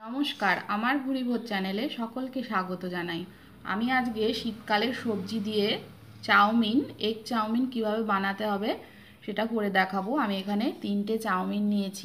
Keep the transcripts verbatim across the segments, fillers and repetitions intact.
নমস্কার, আমার ভুরিভোজ চ্যানেলে সকলকে স্বাগত জানাই। আমি আজকে শীতকালের সবজি দিয়ে চাউমিন এগ চাউমিন কিভাবে বানাতে হবে সেটা করে দেখাবো। আমি এখানে তিনটে চাউমিন নিয়েছি,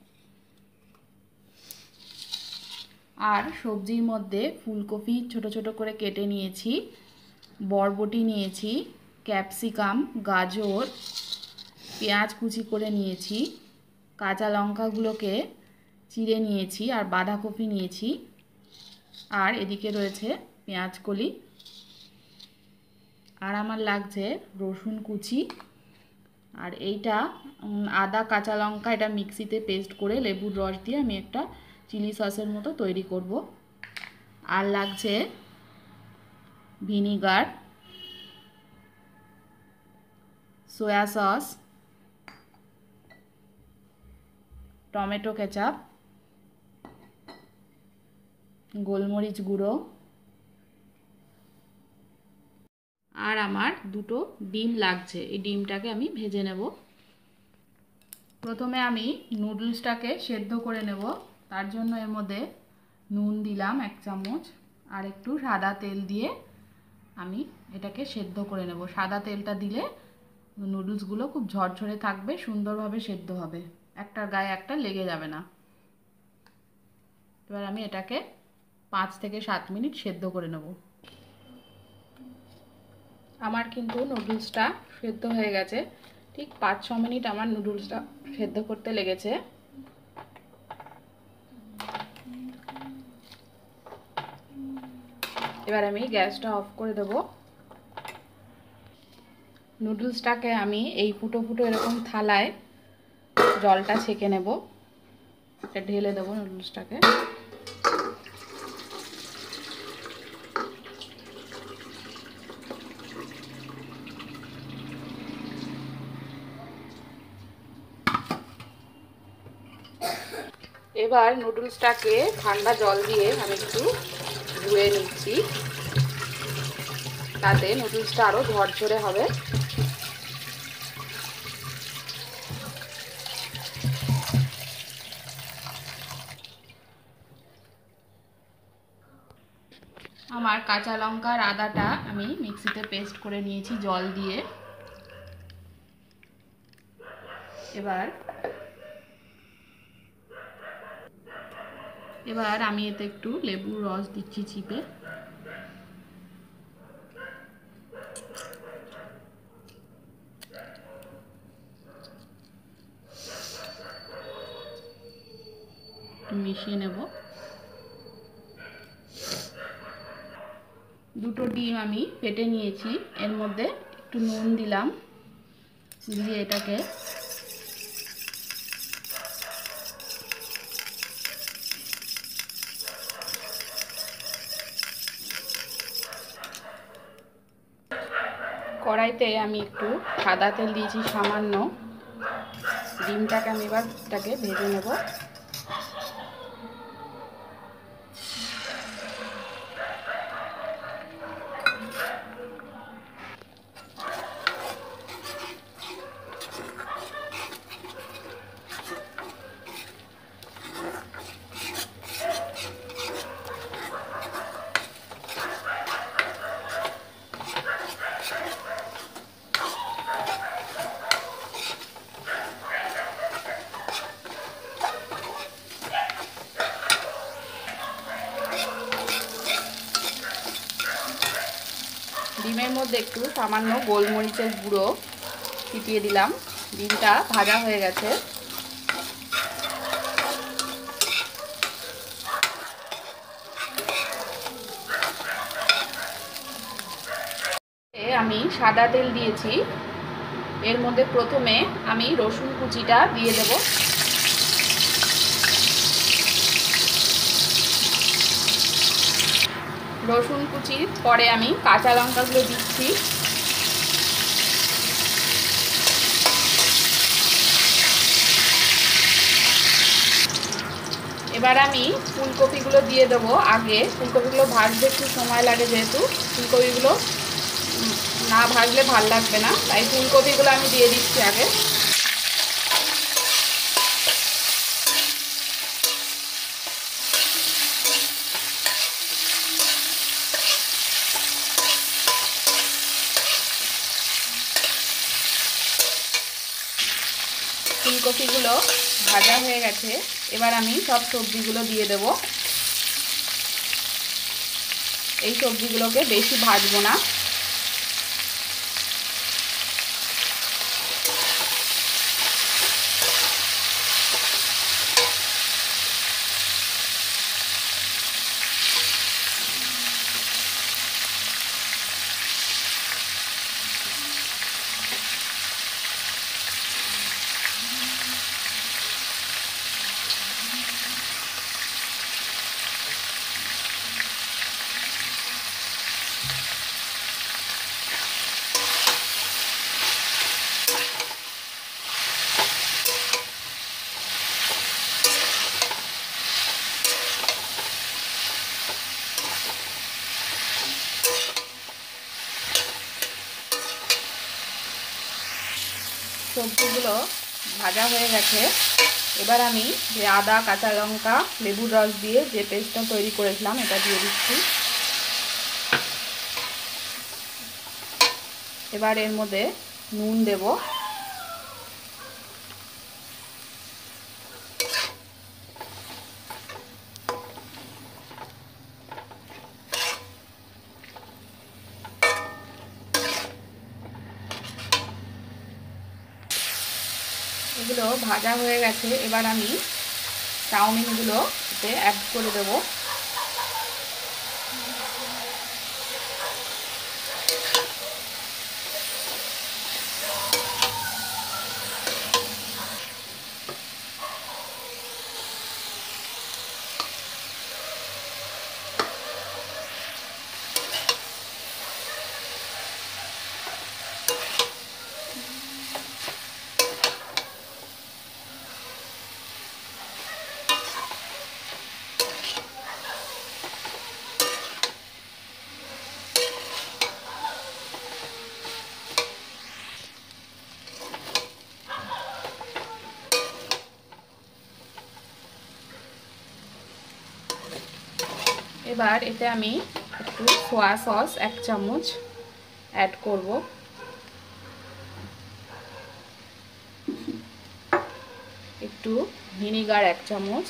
আর সবজির মধ্যে ফুলকপি ছোট ছোট করে কেটে নিয়েছি, বরবটি নিয়েছি, ক্যাপসিকাম, গাজর, পেঁয়াজ কুচি করে নিয়েছি, কাঁচা লঙ্কাগুলোকে চিড়ে নিয়েছি, আর বাঁধাকপি নিয়েছি, আর এদিকে রয়েছে পেঁয়াজ কলি, আর আমার লাগছে রসুন কুচি, আর এইটা আদা কাঁচা লঙ্কা এটা মিক্সিতে পেস্ট করে লেবুর রস দিয়ে আমি একটা চিলি সসের মতো তৈরি করব। আর লাগছে vinegar, soy sauce, tomato ketchup, গোলমরিচ গুঁড়ো, আর আমার দুটো ডিম লাগছে। এই ডিমটাকে আমি ভেজে নেব। প্রথমে আমি নুডলসটাকে সেদ্ধ করে নেব। তার জন্য এর মধ্যে নুন দিলাম এক চামচ, আর একটু সাদা তেল দিয়ে আমি এটাকে সেদ্ধ করে নেব। সাদা তেলটা দিলে নুডলসগুলো খুব ঝরঝরে থাকবে, সুন্দরভাবে সেদ্ধ হবে, একটার গায়ে একটা লেগে যাবে না। এবার আমি এটাকে পাঁচ থেকে সাত মিনিট সেদ্ধ করে নেব। আমার কিন্তু নুডলসটা সেদ্ধ হয়ে গেছে, ঠিক পাঁচ ছ মিনিট আমার নুডলসটা সেদ্ধ করতে লেগেছে। এবার আমি গ্যাসটা অফ করে দেব। নুডলসটাকে আমি এই ফুটো ফুটো এরকম থালায় জলটা ছেঁকে নেব। এটা ঢেলে দেবো নুডলসটাকে। এবার নুডলসটাকে ঠান্ডা জল দিয়ে আমি একটু ধুয়ে নিচ্ছি, তাতে নুডলসটা আরও ঝরঝরে হবে। আমার কাঁচা লঙ্কার আদাটা আমি মিক্সিতে পেস্ট করে নিয়েছি জল দিয়ে। এবার এবার আমি এতে একটু লেবুর রস দিচ্ছি চিপে। মিশিয়ে নেব। দুটো ডিম আমি ফেটে নিয়েছি, এর মধ্যে একটু নুন দিলাম, দিয়ে এটাকে কড়াইতে আমি একটু সাদা তেল দিয়েছি সামান্য। ডিমটাকে আমি এবার এটাকে ভেজে নেব। ডিমের মধ্যে একটু সামান্য গোলমরিচের গুঁড়ো ছিটিয়ে দিলাম। ডিমটা ভাজা হয়ে গেছে। আমি সাদা তেল দিয়েছি, এর মধ্যে প্রথমে আমি রসুন কুচিটা দিয়ে দেব। রসুন কুচির পরে আমি কাঁচা লঙ্কাগুলো দিচ্ছি। এবার আমি ফুলকপিগুলো দিয়ে দেবো। আগে ফুলকপিগুলো ভাজতে একটু সময় লাগে, যেহেতু ফুলকপিগুলো না ভাজলে ভাল লাগবে না, তাই ফুলকপিগুলো আমি দিয়ে দিচ্ছি আগে। ফুলকপিগুলো ভাজা হয়ে গেছে। এবার আমি সব সবজিগুলো দিয়ে দেব। এই সবজিগুলোকে বেশি ভাজবো না। সবজিগুলো ভাজা হয়ে গেছে। এবার আমি যে আদা, কাঁচা লঙ্কা, লেবুর রস দিয়ে যে পেস্টটা তৈরি করেছিলাম এটা দিয়ে দিচ্ছি। এবার এর মধ্যে নুন দেব। এগুলো ভাজা হয়ে গেছে। এবার আমি চাউমিনগুলো এতে অ্যাড করে দেব। এবার এতে আমি একটু সোয়া সস এক চামচ অ্যাড করব। একটু ভিনিগার এক চামচ,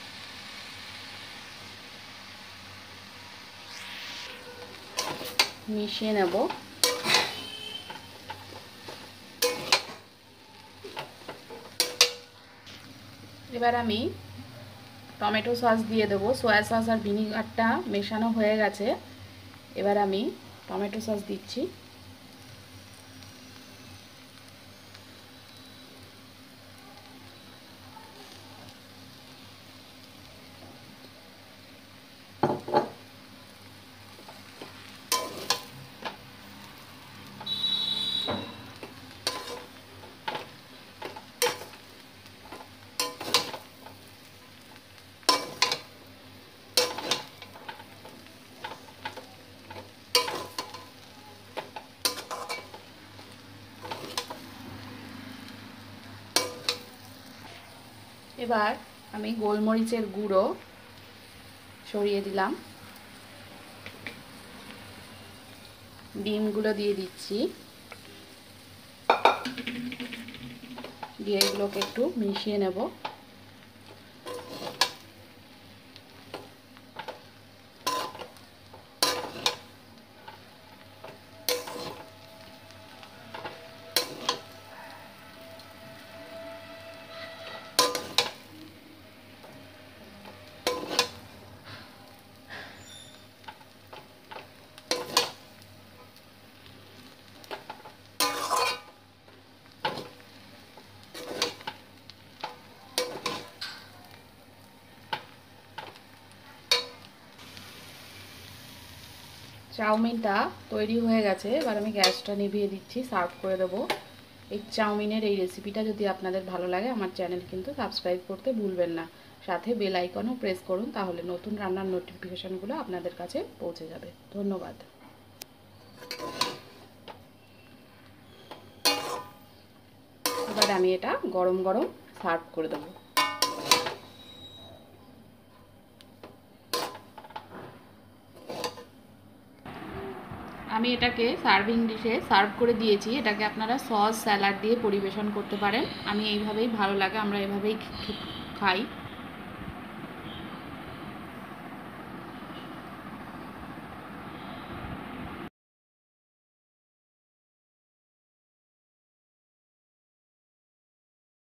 মিশিয়ে নেব। এবার আমি টমেটো সস দিয়ে দেবো। সয়া সস আর ভিনিগারটা মেশানো হয়ে গেছে। এবার আমি টমেটো সস দিচ্ছি। এবার আমি গোলমরিচের গুঁড়ো ছড়িয়ে দিলাম। ডিমগুলো দিয়ে দিচ্ছি। দিয়ে এগুলোকে একটু মিশিয়ে নেব। চাউমিনটা তৈরি হয়ে গেছে। এবার আমি গ্যাসটা নিভিয়ে দিচ্ছি, সার্ভ করে দেবো। এই চাউমিনের এই রেসিপিটা যদি আপনাদের ভালো লাগে আমার চ্যানেল কিন্তু সাবস্ক্রাইব করতে ভুলবেন না। সাথে বেল আইকনও প্রেস করুন, তাহলে নতুন রান্নার নোটিফিকেশানগুলো আপনাদের কাছে পৌঁছে যাবে। ধন্যবাদ। এবার আমি এটা গরম গরম সার্ভ করে দেবো। আমি এটাকে সার্ভিং ডিশে সার্ভ করে দিয়েছি। এটাকে আপনারা সস স্যালাড দিয়ে পরিবেশন করতে পারেন। আমি এইভাবেই ভালো লাগে, আমরা এভাবেই খাই।